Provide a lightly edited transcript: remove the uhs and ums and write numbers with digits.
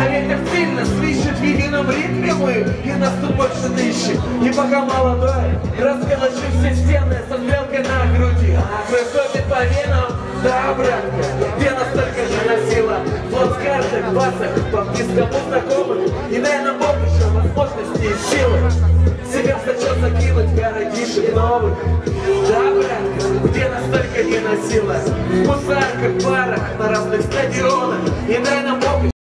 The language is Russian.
А ветер сильно свищет в едином ритме мы, и нас тут больше 1000. И пока молодой, расколочу все стены со стрелкой на груди. Кровь топит по венам, да, братка, где настолько же носила. Флот с карток, басах, по близкому знакомых. И дай нам Бог еще возможности и силы себя в зачет закинуть городишек новых. Да, братка, где настолько не носила. В мусарках, барах, на разных стадионах. И дай нам Бог